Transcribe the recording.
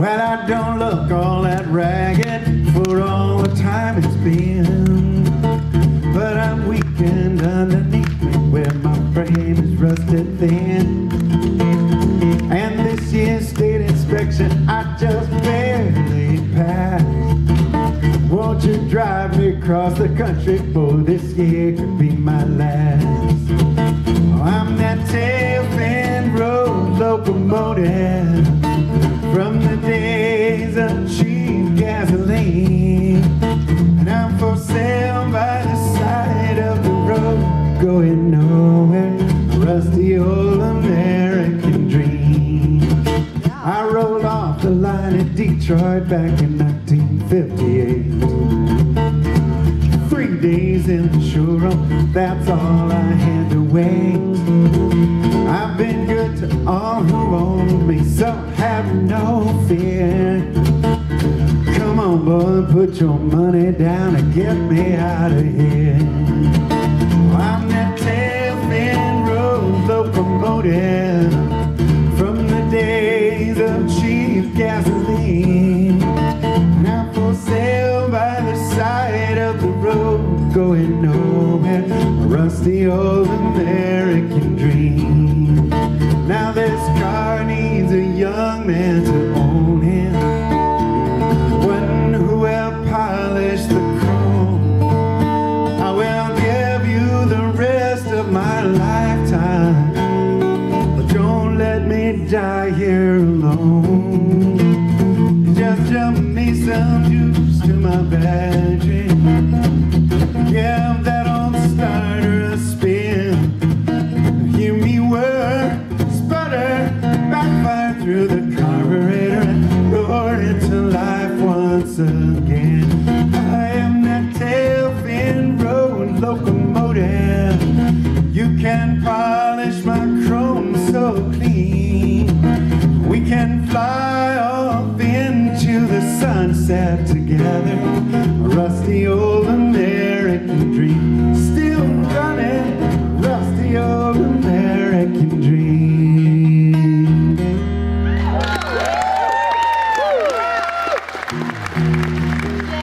Well, I don't look all that ragged for all the time it's been, but I'm weakened underneath me where my frame is rusted thin. And this year's state inspection I just barely passed. Won't you drive me across the country, boy, this year could be my last. Oh, I'm that tail-fin road locomotive from the days of cheap gasoline, and I'm for sale by the side of the road, going nowhere, rusty old American dream. I rolled off the line at Detroit back in 1958. 3 days in the showroom, that's all I had to wait. I've been good to all who owned me, so have no fear. Come on, boy, put your money down and get me out of here. I'm that tail-fin road locomotive from the days of cheap gasoline, and I'm for sale by the side of the road, going nowhere, a rusty old American dream. Now this car needs a young man to own him, one who will polish the chrome. I will give you the rest of my lifetime, but don't let me die here alone. Just jump me some juice to my battery, give that old starter a spin, hear me whir, sputter, backfire through the